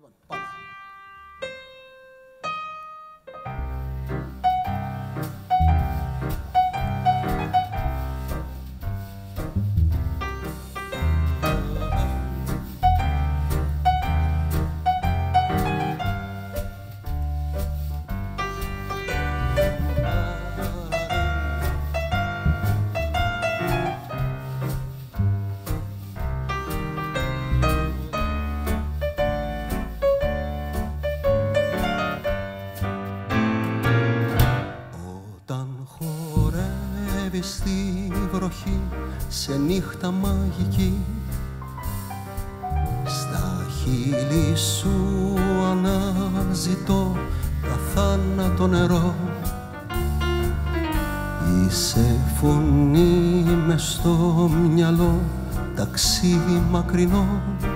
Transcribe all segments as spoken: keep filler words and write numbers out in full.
Λοιπόν, πάμε. Στη βροχή, σε νύχτα μαγική, στα χείλη σου αναζητώ τα θάνατο νερό. Είσαι φωνή μες στο μυαλό, ταξίδι μακρινό.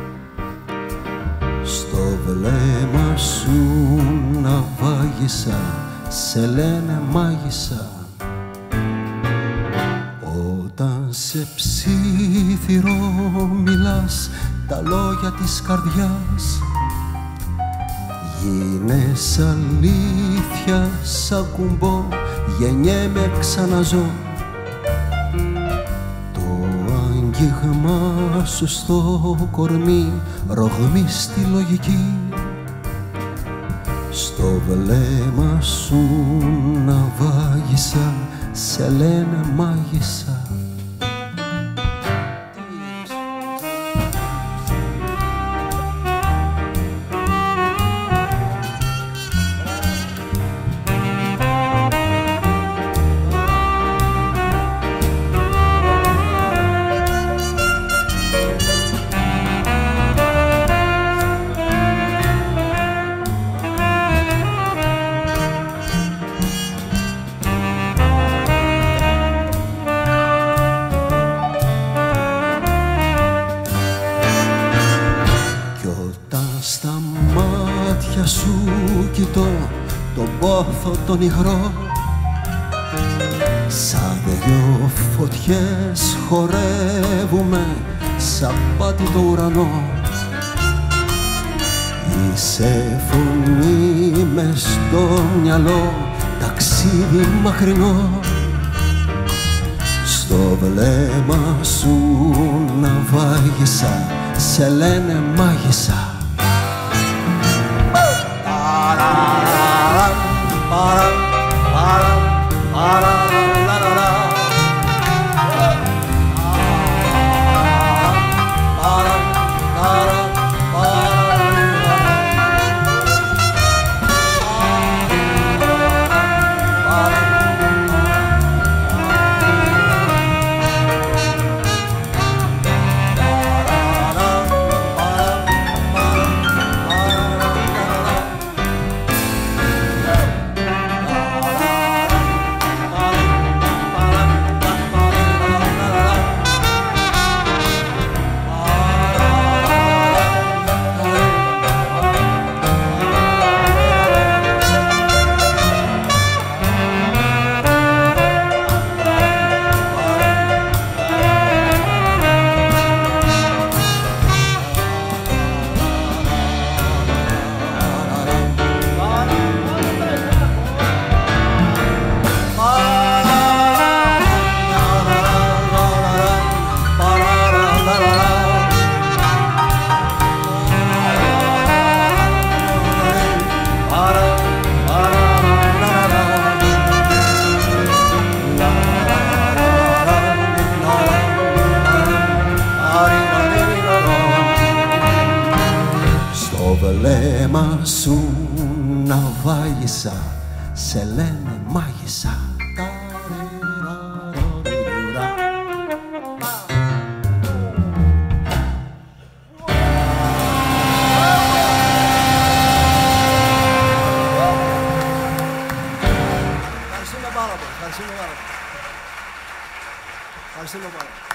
Στο βλέμμα σου ναυάγησα, σε λένε μάγισσα. Όταν σε ψήθυρο μιλάς τα λόγια της καρδιάς, γίνες αλήθεια σαν κουμπό, γεννιέμαι ξαναζώ. Το άγγιγμα σου στο κορμί ρογμή στη λογική, στο βλέμμα σου ναυάγησα, σε λένε μάγισσα. Στα μάτια σου κοιτώ τον πόθο τον υγρό, σαν δυο φωτιές χορεύουμε σαν πάτη το ουρανό. Είσαι φωνή μες στο μυαλό, ταξίδι μακρινό. Στο βλέμμα σου ναυάγησα, σε λένε μάγισσα. Βλέμμα σου ναυάγησα, σε λένε μάγισσα. Ευχαριστούμε πάρα πολύ. Ευχαριστούμε πάρα πολύ. Ευχαριστούμε πάρα πολύ.